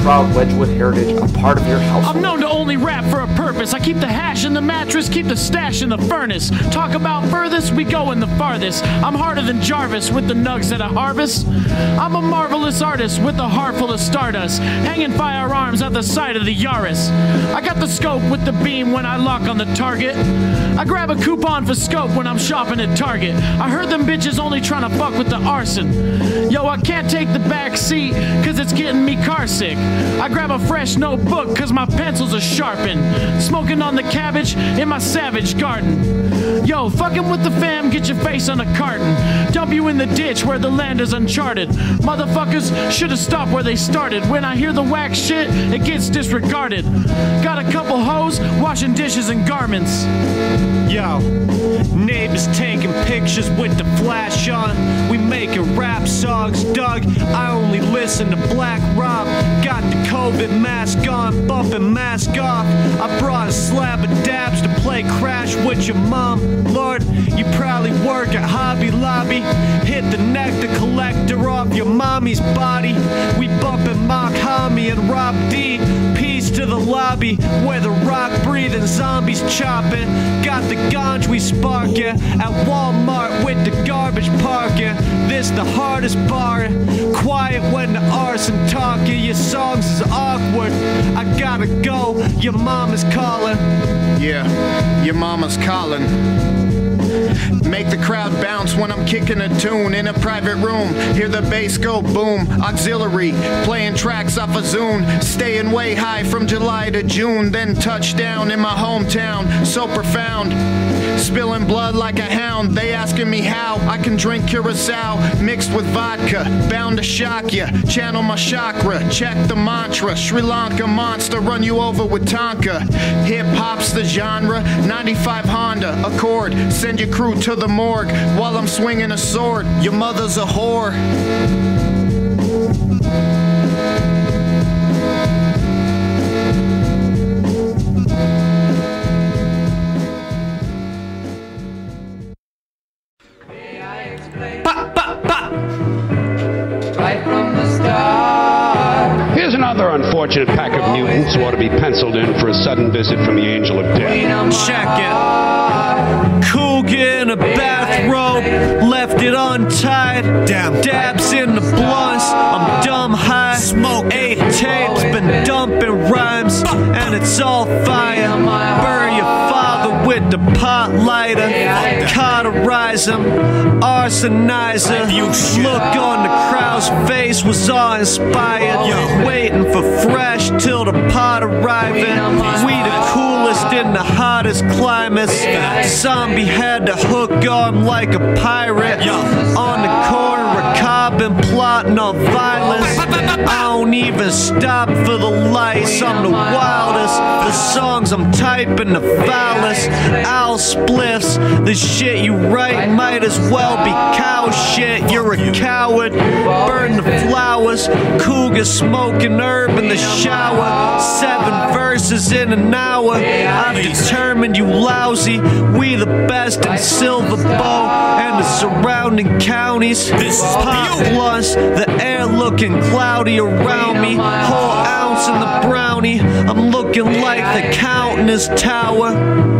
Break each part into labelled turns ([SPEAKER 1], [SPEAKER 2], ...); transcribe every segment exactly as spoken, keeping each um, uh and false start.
[SPEAKER 1] proud Wedgwood heritage a part of your household?
[SPEAKER 2] I'm known to only rap for a purpose. I keep the hash in the mattress, keep the stash in the furnace. Talk about furthest, we go in the farthest. I'm harder than Jarvis with the nugs that I harvest. I'm a marvelous artist with a heart full of stardust, hanging firearms at the side of the Yaris. I got the scope with the beam when I lock on the target. I grab a coupon for scope when I'm shopping at Target. I heard them bitches only trying to fuck with the arson. Yo, I can't take the back seat cause it's getting me car sick. I grab a fresh notebook cause my pencils are sharpened. Smoking on the cabbage in my savage garden. Yo, fucking with the fam, get your face on a carton. Dump you in the ditch where the land is uncharted. Motherfuckers should've stopped where they started. When I hear the whack shit, it gets disregarded. Got a couple hoes washing dishes and garments.
[SPEAKER 3] Yo, neighbors taking pictures with the flash on. We making rap songs, Doug. I only listen to Black Rob. Got the COVID mask on, bumping mask off. I brought a slab of dabs to play Crash with your mom. Lord, you probably work at Hobby Lobby. Hit the nectar collector off your mommy's body. We bumping Mock Homie and Rob D. Peace to the lobby where the rock breathing zombies chopping. Got the ganj we sparking at Walmart with the garbage parking. This the hardest bar. Quiet when the arson talking. Your songs is awkward. I gotta go. Your mom is calling.
[SPEAKER 4] Yeah, your mama's calling. Make the crowd bounce when I'm kicking a tune in a private room. Hear the bass go boom. Auxiliary, playing tracks off a Zune. Staying way high from July to June. Then touchdown in my hometown. So profound. Spilling blood like a hound. They asking me how I can drink Curacao mixed with vodka. Bound to shock ya. Channel my chakra. Check the mantra. Sri Lanka monster. Run you over with Tonka. Hip hop's the genre. ninety-five Honda Accord. Send your crew to the morgue while I'm swinging a sword. Your mother's a whore.
[SPEAKER 5] Pop, pop, pop. Right from the start. Here's another unfortunate pack of mutants who ought to be penciled in for a sudden visit from the angel of death.
[SPEAKER 3] Check it. Cougar in a bathrobe, left it untied. Damn. Dabs in the blunts, I'm dumb high. Smoke eight tapes, been dumping rhymes, and it's all fire. Bury your father with the pot lighter. Cauterize him, arsonizer. Look on the crowd's face was awe-inspired. Waiting for fresh till the pot arriving. We the coolest in the hottest climates. Zombie had to hook on like a pirate. On the corner of Cobb and plotting on violence. I don't even stop for the lights. I'm the wildest. The songs I'm typing the foulest. Owl spliffs. The shit you write might as well be cow shit. You're a coward. Burn the flowers. Cougar smoking herb in the shower. Seven verses in an hour. I've determined you lousy. We the best in Silver Bow and the surrounding counties. Pop blunts, the air looking cloudy around me. Whole ounce in the brownie. I'm looking like the Countess Tower.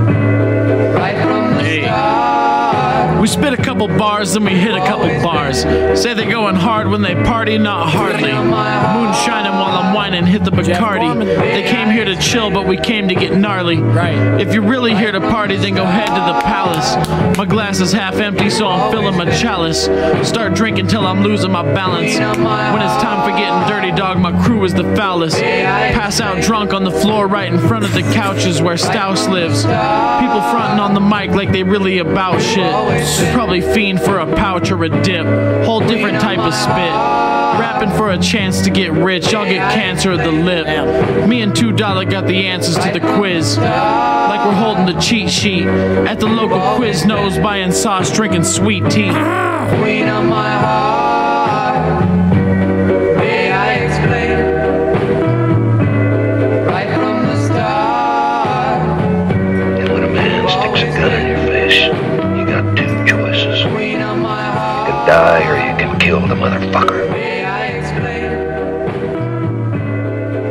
[SPEAKER 2] Hey. We spit a couple bars, then we hit a couple bars. Say they're going hard when they party, not hardly. Moon shining while I'm whining, hit the Bacardi. They came here to chill, but we came to get gnarly. Right. If you're really here to party, then go head to the palace. My glass is half empty, so I'm filling my chalice. Start drinking till I'm losing my balance. When it's time for getting dirty, dog, my crew is the foulest. Pass out drunk on the floor right in front of the couches where Stouse lives. People fronting on the mic like they really about shit. They probably fiend for a pouch or a dip. Whole different type of spit. Rapping for a chance to get rich, I'll get cancer of the lip. Me and Two Dollar got the answers to the quiz. Like we're holding the cheat sheet at the local Quiznos, buying sauce, drinking sweet tea. Queen of my heart, may I explain? Right from the start.
[SPEAKER 6] And when a man sticks a gun in your face, you got two choices. You can die or you can kill the motherfucker.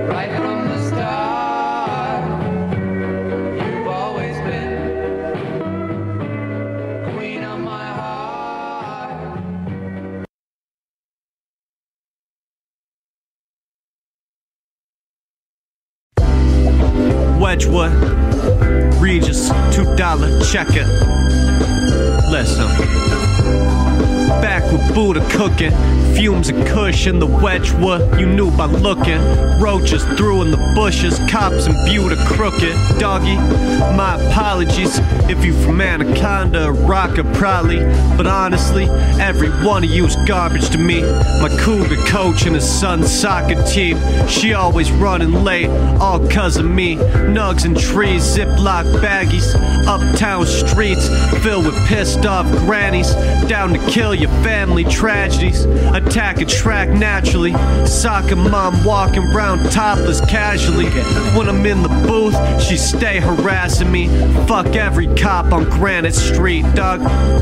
[SPEAKER 3] Wedgwood. Regis, two dollar, check it. Listen. Back with Buddha cooking, fumes of kush in the Wedgwood. You knew by looking. Roaches through in the bushes, cops and Buda crooked. Doggy, my apologies if you from Anaconda or Rocker probably. But honestly, every one of you's garbage to me. My cougar coach and his son's soccer team, she always running late, all cause of me. Nugs and trees, Ziploc baggies, uptown streets filled with pissed off grannies, down to kill your family tragedies, attack a track naturally, soccer mom walking round topless casually. When I'm in the booth, she stay harassing me. Fuck every cop on Granite Street, dog.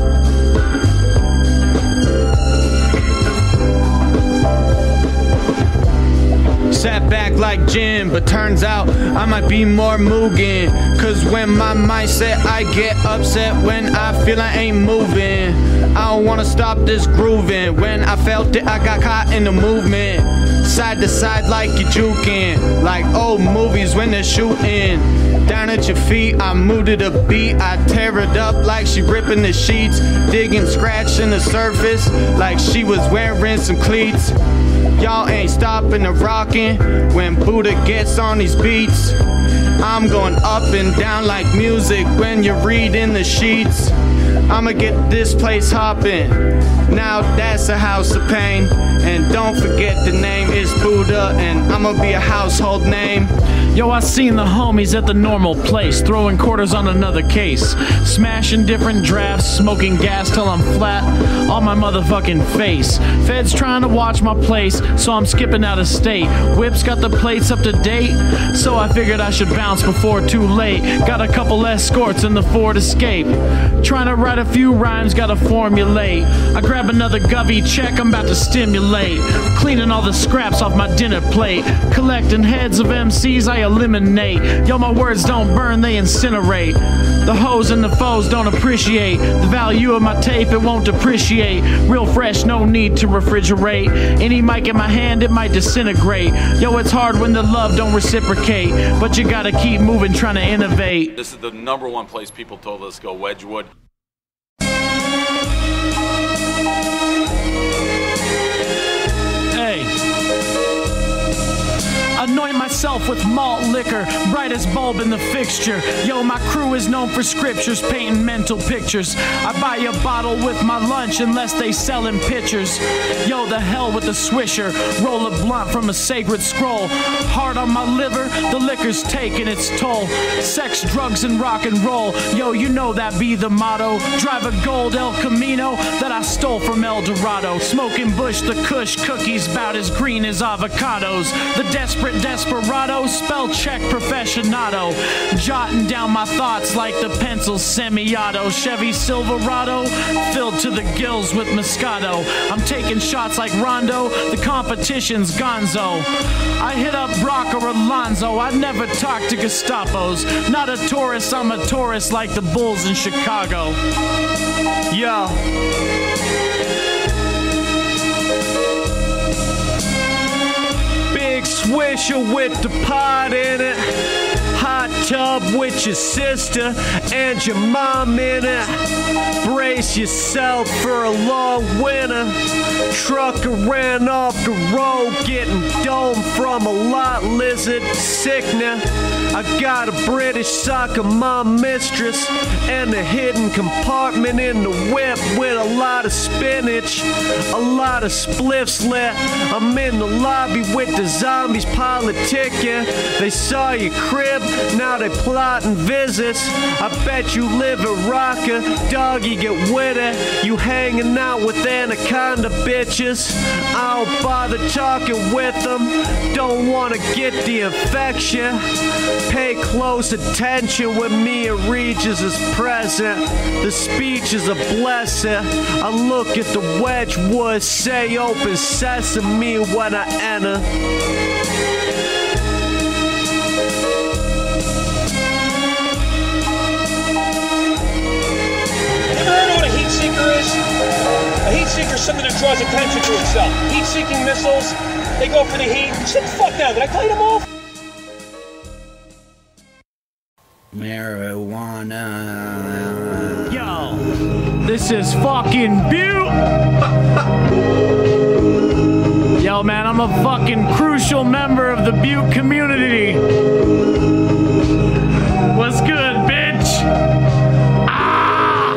[SPEAKER 7] Sat back like Jim, but turns out I might be more Mugen. Cause when my mindset, I get upset when I feel I ain't moving. I don't wanna stop this grooving. When I felt it, I got caught in the movement. Side to side like you're juking, like old movies when they're shooting. Down at your feet, I moved to the beat. I tear it up like she ripping the sheets, digging, scratching the surface like she was wearing some cleats. Y'all ain't stopping the rockin' when Buddha gets on these beats. I'm going up and down like music when you're reading the sheets. I'ma get this place hoppin'. Now that's a house of pain. And don't forget the name is Buddha, and I'ma be a household name.
[SPEAKER 2] Yo, I seen the homies at the normal place, throwing quarters on another case, smashing different drafts, smoking gas till I'm flat on my motherfucking face. Feds trying to watch my place, so I'm skipping out of state. Whips got the plates up to date, so I figured I should bounce before too late. Got a couple escorts in the Ford Escape, trying to write a few rhymes, gotta formulate. I grab another Govy check, I'm about to stimulate, cleaning all the scraps off my dinner plate, collecting heads of M Cs I eliminate. Yo, my words don't burn, they incinerate. The hoes and the foes don't appreciate the value of my tape, it won't depreciate. Real fresh, no need to refrigerate. Any mic in my hand, it might disintegrate. Yo, it's hard when the love don't reciprocate, but you gotta keep moving, trying to innovate.
[SPEAKER 8] This is the number one place people told us to go, Wedgwood.
[SPEAKER 2] Hey. Anoint myself with malt liquor, brightest bulb in the fixture. Yo, my crew is known for scriptures, painting mental pictures. I buy a bottle with my lunch unless they sellin' pictures. Yo, the hell with the swisher, roll a blunt from a sacred scroll. Hard on my liver, the liquor's taking its toll. Sex, drugs, and rock and roll. Yo, you know that be the motto. Drive a gold El Camino that I stole from El Dorado. Smoking Bush, the Kush cookies bout as green as avocados. The desperate desperado, spell check professionado. Jotting down my thoughts like the pencil semi-auto. Chevy Silverado, filled to the gills with Moscato. I'm taking shots like Rondo, the competition's gonzo. I hit up Brock or Alonzo, I never talk to Gestapos. Not a tourist, I'm a tourist like the Bulls in Chicago.
[SPEAKER 3] Yo. Big swisher with the pot in it. Hot tub with your sister and your mom in it. Brace yourself for a long winter. Trucker ran off the road getting domed from a lot lizard sickener. I got a British soccer mom mistress and a hidden compartment in the whip with a lot of spinach, a lot of spliffs lit. I'm in the lobby with the zombies politicking. They saw your crib, now they plotting visits. I bet you live at Rocker, doggy get with it. You hanging out with anaconda bitches. I don't bother talking with them, don't wanna get the infection. Pay close attention when me and Regis is present. The speech is a blessing. I look at the Wedgwood, say open sesame when I enter.
[SPEAKER 9] A heat seeker is something that draws attention to itself. Heat-seeking missiles, they go for the heat. Sit the fuck down. Did I tell you them all?
[SPEAKER 10] marijuana.
[SPEAKER 2] Yo, this is fucking Butte. Yo, man, I'm a fucking crucial member of the Butte community. What's good, bitch? Ah!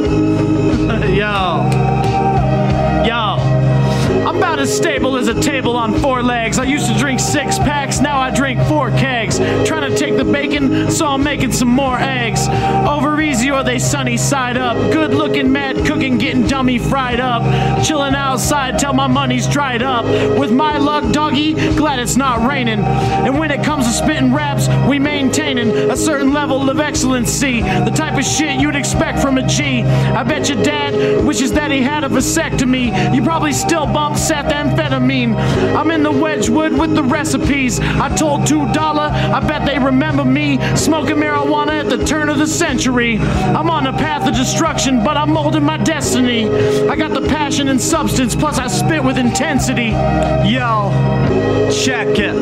[SPEAKER 2] Yo. Yo. I'm about as stable as a table on four legs. I used to drink six packs, now I drink four kegs. Trying to take the bacon, so I'm making some more eggs. Over easy or they sunny side up. Good looking, mad cooking, getting dummy fried up. Chilling outside till my money's dried up. With my luck, doggy, glad it's not raining. And when it comes to spitting raps, we maintaining a certain level of excellency. The type of shit you'd expect from a G. I bet your dad wishes that he had a vasectomy. You probably still bump methamphetamine. I'm in the Wedgwood with the recipes. I told two dollar, I bet they remember me smoking marijuana at the turn of the century. I'm on a path of destruction, but I'm molding my destiny. I got the passion and substance, plus I spit with intensity.
[SPEAKER 3] Yo, check it.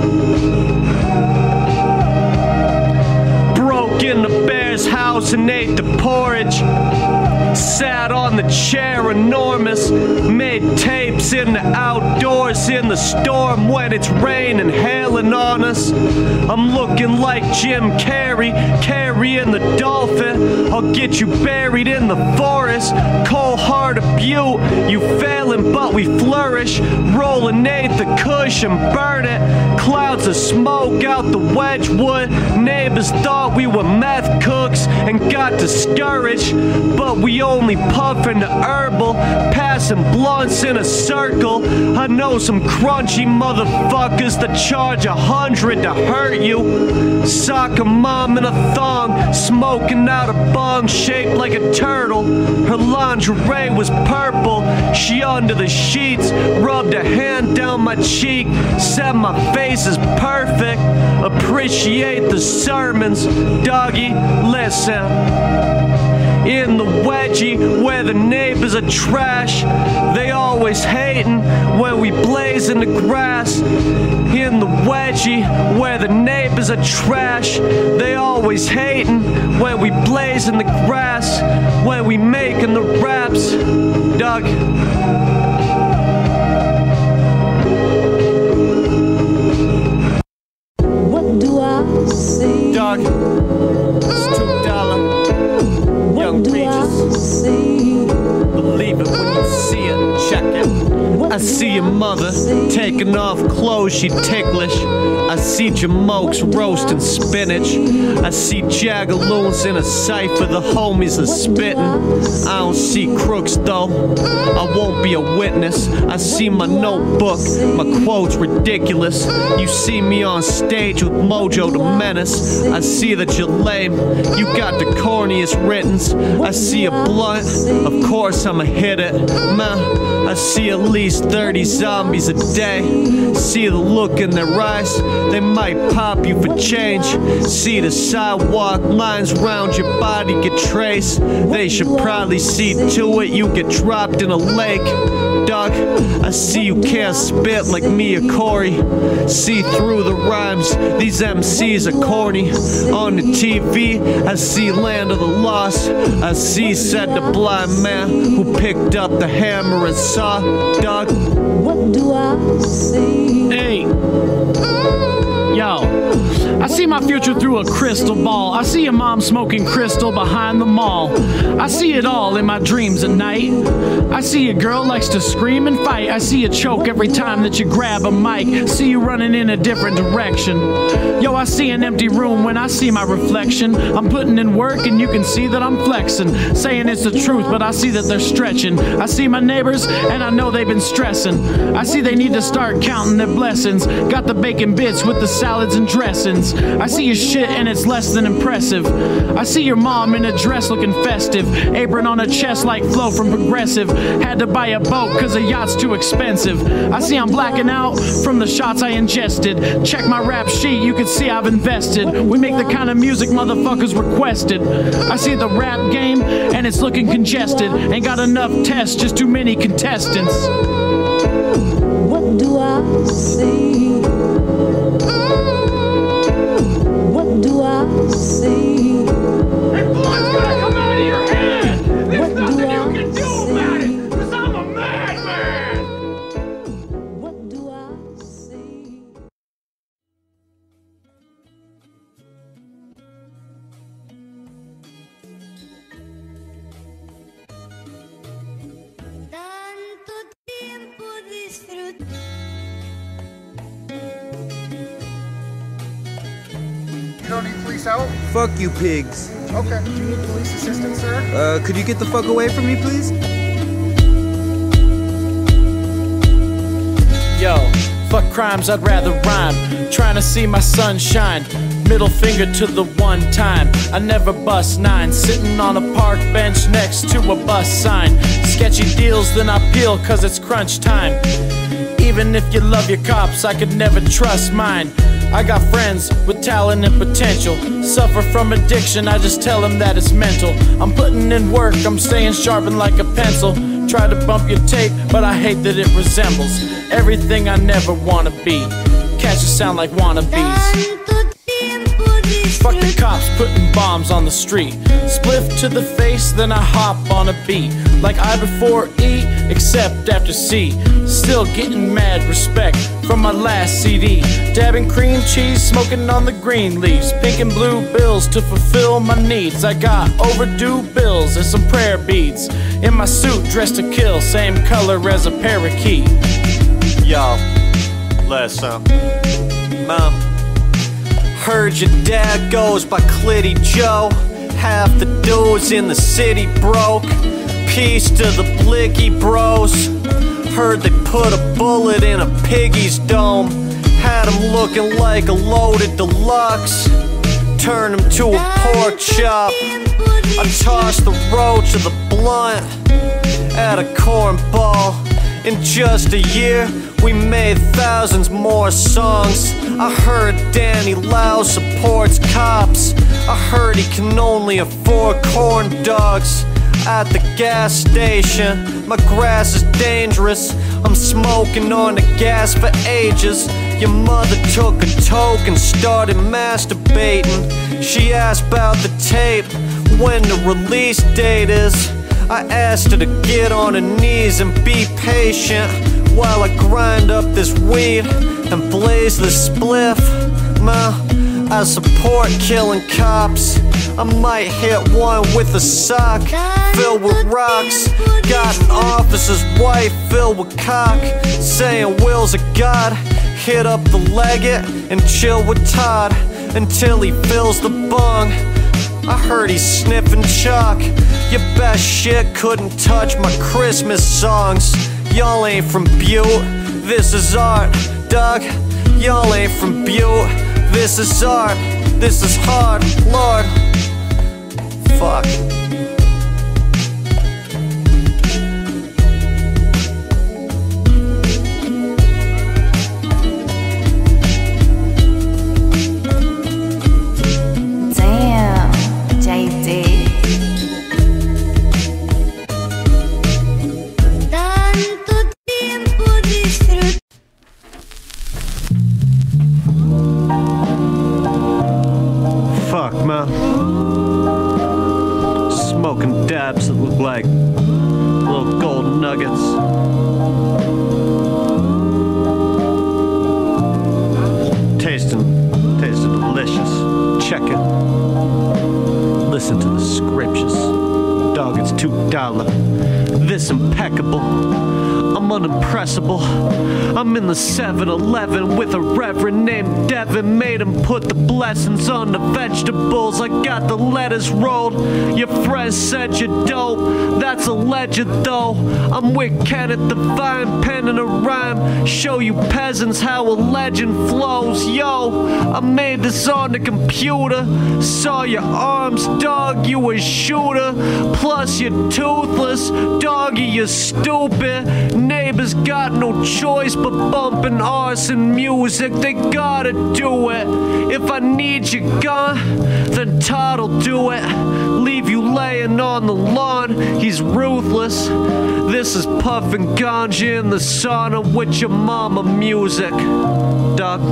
[SPEAKER 3] Broke in the bear's house and ate the porridge. Sat on the chair enormous. Made tapes in the outdoors in the storm when it's raining, hailing on us. I'm looking like Jim Carrey, carrying the dolphin. I'll get you buried in the forest. Cold heart of Butte, you failing but we flourish. Rolling eight the kush and burn it. Clouds of smoke out the Wedgwood. Neighbors thought we were meth cooks and got discouraged, but we only puffin' the herbal, passing blunts in a circle. I know some crunchy motherfuckers that charge a hundred to hurt you. Soccer mom in a thong, smoking out a bong shaped like a turtle. Her lingerie was purple. She under the sheets, rubbed a hand down my cheek, said my face is perfect. Appreciate the sermons, doggy, listen. In the wedgie where the neighbors are trash, they always hating when we blaze in the grass. In the wedgie where the neighbors are trash, they always hating when we blaze in the grass. When we making the raps, Doug.
[SPEAKER 11] What do I see?
[SPEAKER 3] Doug, it's two dollar. Young Regis, believe it when you see it, check it. I see your mother taking off clothes, she ticklish. I see Jamokes roasting spinach. I see Jagaloons in a cipher, the homies are spitting. I don't see crooks though, I won't be a witness. I see my notebook, my quotes ridiculous. You see me on stage with Mojo the Menace. I see that you're lame, you got the corniest writtens. I see a blunt, of course I'ma hit it. Man, I see at least thirty zombies a day. See the look in their eyes, they might pop you for change. See the sidewalk lines round your body get traced. They should probably see to it you get dropped in a lake. Doug, I see you can't spit like me or Corey. See through the rhymes, these M Cs are corny. On the T V, I see Land of the Lost. I see said the blind man who picked up the hammer and saw. Doug,
[SPEAKER 11] what do I see?
[SPEAKER 2] Hey. Yo, I see my future through a crystal ball. I see a mom smoking crystal behind the mall. I see it all in my dreams at night. I see a girl likes to scream and fight. I see you choke every time that you grab a mic. See you running in a different direction. Yo, I see an empty room when I see my reflection. I'm putting in work and you can see that I'm flexing. Saying it's the truth, but I see that they're stretching. I see my neighbors and I know they've been stressing. I see they need to start counting their blessings. Got the bacon bits with the salads and dressings. I see your shit and it's less than impressive. I see your mom in a dress looking festive. Apron on her chest like Flo from Progressive. Had to buy a boat cause a yacht's too expensive. I see I'm blacking out from the shots I ingested. Check my rap sheet, you can see I've invested. We make the kind of music motherfuckers requested. I see the rap game and it's looking congested. Ain't got enough tests, just too many contestants.
[SPEAKER 11] What do I see? What do I see?
[SPEAKER 10] You don't need police help?
[SPEAKER 12] Fuck you, pigs.
[SPEAKER 10] Okay. Do you need police assistance, sir?
[SPEAKER 12] Uh, could you get the fuck away from me, please?
[SPEAKER 2] Yo, fuck crimes, I'd rather rhyme. Trying to see my sunshine. Middle finger to the one time I never bust nine. Sitting on a park bench next to a bus sign. Sketchy deals, then I peel cause it's crunch time. Even if you love your cops, I could never trust mine. I got friends with talent and potential. Suffer from addiction, I just tell them that it's mental. I'm putting in work, I'm staying sharpened like a pencil. Try to bump your tape, but I hate that it resembles everything I never wanna be. Catch a sound like wannabes. Fuck the cops putting bombs on the street. Spliff to the face, then I hop on a beat. Like I before E, except after C. Still getting mad respect from my last C D. Dabbing cream cheese, smoking on the green leaves. Pink and blue bills to fulfill my needs. I got overdue bills and some prayer beads. In my suit, dressed to kill, same color as a parakeet.
[SPEAKER 3] Yo, listen, Mom. Heard your dad goes by Clitty Joe. Half the dudes in the city broke. Peace to the Blicky bros. Heard they put a bullet in a piggy's dome. Had him looking like a loaded deluxe. Turned him to a pork chop. I tossed the roach of the blunt at a cornball. In just a year, we made thousands more songs. I heard Danny Lau supports cops. I heard he can only afford corn dogs. At the gas station, my grass is dangerous. I'm smoking on the gas for ages. Your mother took a toke and started masturbating. She asked about the tape, when the release date is. I asked her to get on her knees and be patient while I grind up this weed and blaze this spliff. Ma, I support killing cops. I might hit one with a sock filled with rocks. Got an officer's wife filled with cock, saying Will's a god. Hit up the Leggett and chill with Todd until he fills the bong. I heard he's sniffing chalk. Your best shit couldn't touch my Christmas songs. Y'all ain't from Butte, this is art, dog. Y'all ain't from Butte, this is art. This is hard, Lord. Fuck. Smoking dabs that look like little gold nuggets. Tasting, tasting delicious. Check it. Listen to the scriptures. Dog, it's two dollar. This impeccable. I'm unimpressible. I'm in the seven eleven with a reverend named Devin. Made him put the blessings on the vegetables. I got the lettuce rolled. Your friend said you dope. That's a legend though. I'm with Kenneth Divine, penning a rhyme. Show you peasants how a legend flows. Yo, I made this on the computer. Saw your arms, dog, you a shooter. Plus you're toothless, doggy, you're stupid. Neighbors got no choice but bumping arson music. They gotta do it. If I need you gone, then Todd'll do it. Leave you laying on the lawn. He's ruthless. This is puffin' ganja in the sauna with your mama music. Dog.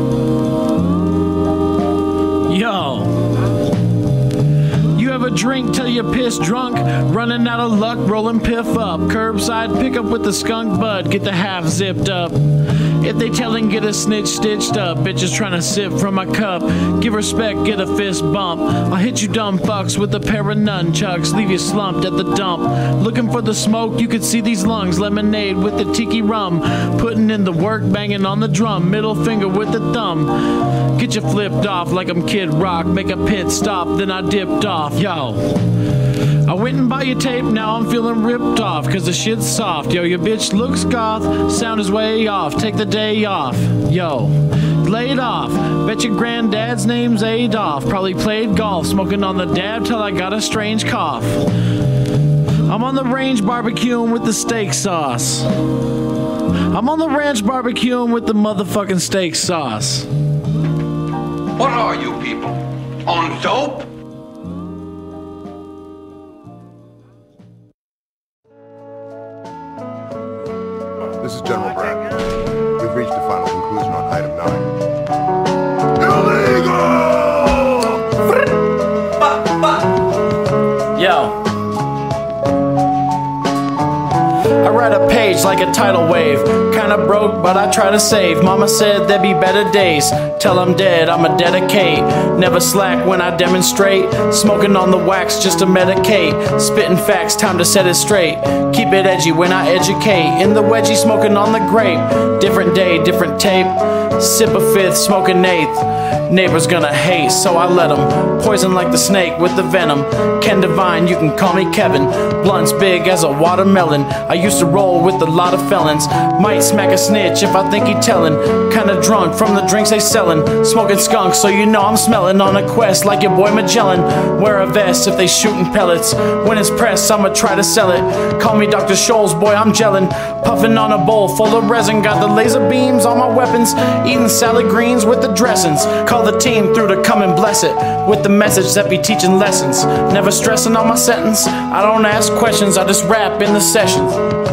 [SPEAKER 2] Yo. You ever drink till you're piss drunk? Running out of luck, rolling piff up. Curbside pickup with the skunk bud, get the half zipped up. If they tellin', get a snitch stitched up. Bitches tryna sip from my cup. Give respect, get a fist bump. I'll hit you dumb fucks with a pair of nunchucks. Leave you slumped at the dump. Looking for the smoke, you could see these lungs. Lemonade with the tiki rum. Putting in the work, banging on the drum. Middle finger with the thumb. Get you flipped off like I'm Kid Rock. Make a pit stop, then I dipped off. Yo. I went and bought your tape, now I'm feeling ripped off. Cause the shit's soft. Yo, your bitch looks goth. Sound is way off. Take the day off. Yo. Laid off. Bet your granddad's name's Adolf. Probably played golf. Smoking on the dab till I got a strange cough. I'm on the range barbecuing with the steak sauce. I'm on the ranch barbecuing with the motherfucking steak sauce.
[SPEAKER 6] What are you people? On dope?
[SPEAKER 13] This is General Brad. We've reached a final conclusion on item nine. Illegal!
[SPEAKER 2] Yo. I write a page like a tidal wave. Kinda broke, but I try to save. Mama said there'd be better days. Till I'm dead, I'ma dedicate. Never slack when I demonstrate. Smoking on the wax just to medicate. Spitting facts, time to set it straight. Keep it edgy when I educate. In the wedgie, smoking on the grape. Different day, different tape. Sip a fifth, smoke an eighth. Neighbors gonna hate, so I let them. Poison like the snake with the venom. Ken Divine, you can call me Kevin. Blunts big as a watermelon. I used to roll with a lot of felons. Might smack a snitch if I think he tellin'. Kinda drunk from the drinks they sellin'. Smoking skunk, so you know I'm smelling. On a quest like your boy Magellan. Wear a vest if they shootin' pellets. When it's pressed, I'ma try to sell it. Call me Doctor Scholl's, boy, I'm gelling. Puffin' on a bowl full of resin. Got the laser beams on my weapons. Eating salad greens with the dressings. Call the team through to come and bless it. With the message that be teaching lessons. Never stressing on my sentence. I don't ask questions, I just rap in the sessions.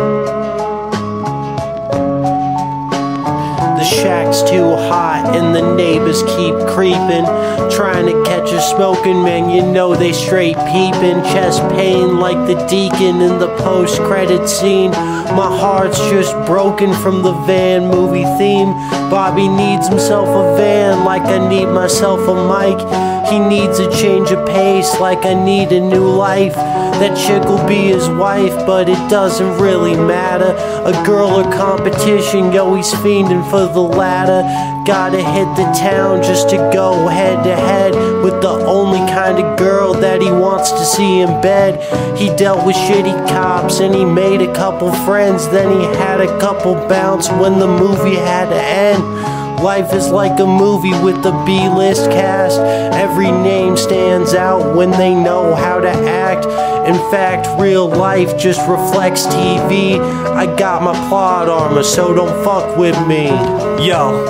[SPEAKER 14] The shack's too hot and the neighbors keep creeping. Trying to catch us smoking, man, you know they straight peeping. Chest pain like the deacon in the post-credit scene. My heart's just broken from the van movie theme. Bobby needs himself a van like I need myself a mic. He needs a change of pace like I need a new life. That chick will be his wife, but it doesn't really matter. A girl or competition, yo, he's fiending for the ladder. Gotta hit the town just to go head to head with the only kind of girl that he wants to see in bed. He dealt with shitty cops and he made a couple friends. Then he had a couple bounce when the movie had to end. Life is like a movie with a B-list cast. Every name stands out when they know how to act. In fact, real life just reflects T V. I got my plot armor, so don't fuck with me.
[SPEAKER 3] Yo,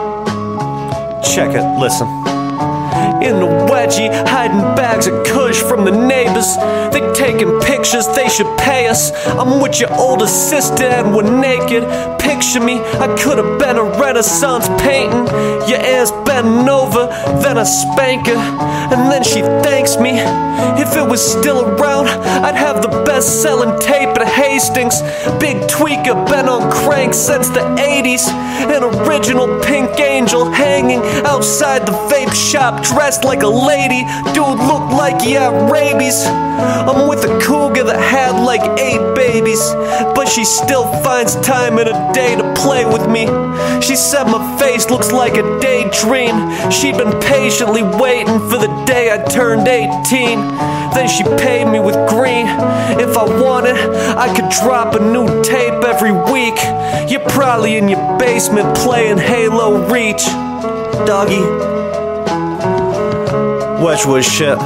[SPEAKER 3] check it, listen. In the wedgie, hiding bags of kush from the neighbors. They taking pictures, they should pay us. I'm with your older sister and we're naked. Picture me, I could have been a Renaissance painting. Your ass bending over, then I spank her, and then she thanks me. If it was still around, I'd have the best-selling tape at Hastings. Big tweaker, been on crank since the eighties. An original pink angel hanging outside the vape shop, dressed like a lady. Dude looked like he had rabies. I'm with a cougar that had like eight babies, but she still finds time in a day to play with me. She said my face looks like a daydream. She'd been patiently waiting for the day I turned eighteen. Then she paid me with green. If I wanted, I could drop a new tape every week. You're probably in your basement playing Halo Reach. Doggy, Wedgwood shit.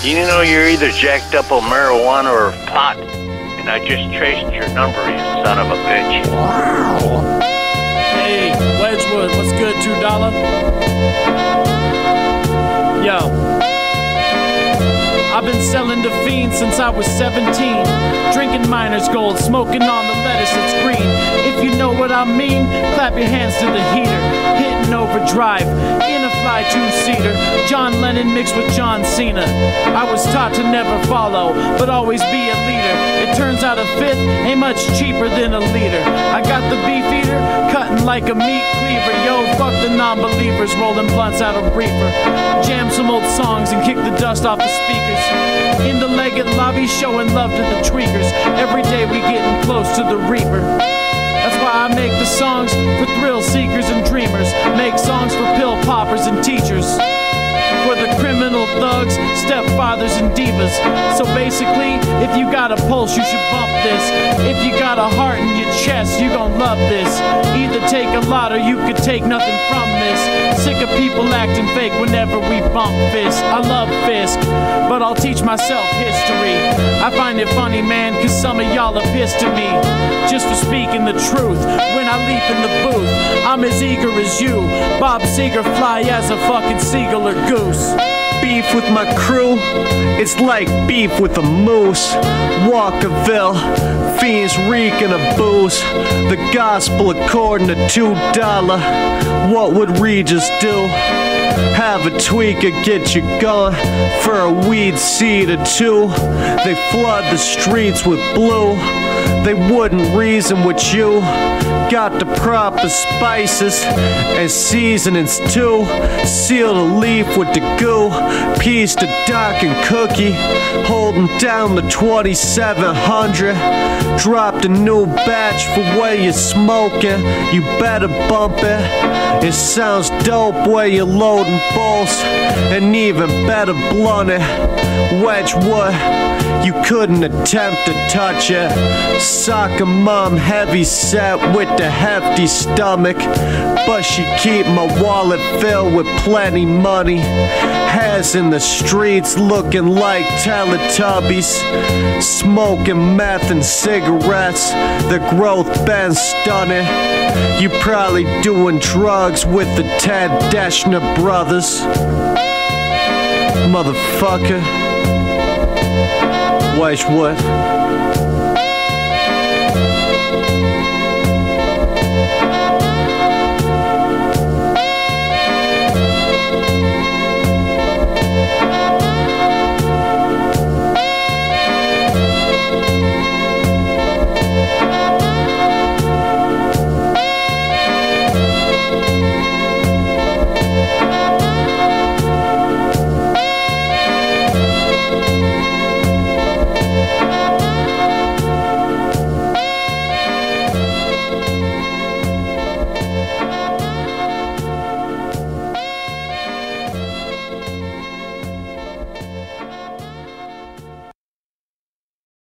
[SPEAKER 6] You know you're either jacked up on marijuana or pot, and I just traced your number, you son of a bitch.
[SPEAKER 2] Hey, Wedgwood, what's good, two dollar? Yo. I've been selling to fiends since I was seventeen. Drinking miner's gold, smoking on the lettuce that's green. If you know what I mean, clap your hands to the heater. Hitting overdrive in a fly two-seater. John Lennon mixed with John Cena. I was taught to never follow, but always be a leader. It turns out a fifth ain't much cheaper than a liter. I got the beef eater, cutting like a meat cleaver. Yo, fuck the non-believers, rolling blunts out of reefer. Jam some old songs and kick the dust off the speakers. In the Leggett lobby, showing love to the tweakers. Every day we getting close to the reaper. That's why I make the songs for thrill seekers and dreamers. Make songs for pill poppers and teachers. For the criminal thugs, stepfathers and divas. So basically, if you got a pulse, you should bump this. If you got a heart in your chest, you gon' love this. Either take a lot or you could take nothing from this. Sick of people acting fake whenever we bump fists. I love Fisk, but I'll teach myself history. I find it funny, man, cause some of y'all are pissed at me just for speaking the truth. When I leap in the booth, I'm as eager as you. Bob Seger fly as a fucking seagull or goose.
[SPEAKER 3] Beef with my crew, it's like beef with a moose. Walkerville, fiends reeking of booze. The gospel according to two dollar. What would Regis do? Have a tweaker get you gone for a weed seed or two. They flood the streets with blue. They wouldn't reason with you. Got the proper spices and seasonings too. Seal the leaf with the goo. Piece the dock and cookie. Holding down the twenty-seven hundred. Dropped a new batch for where you're smoking. You better bump it. It sounds dope where you're loading balls. And even better blunt it. Wedgwood, you couldn't attempt to touch it. Soccer mom heavy set with the hefty stomach. But she keep my wallet filled with plenty money. Has in the streets looking like Teletubbies. Smoking meth and cigarettes. The growth been stunning. You probably doing drugs with the Ted Deschner brothers. Motherfucker. Wedgwood.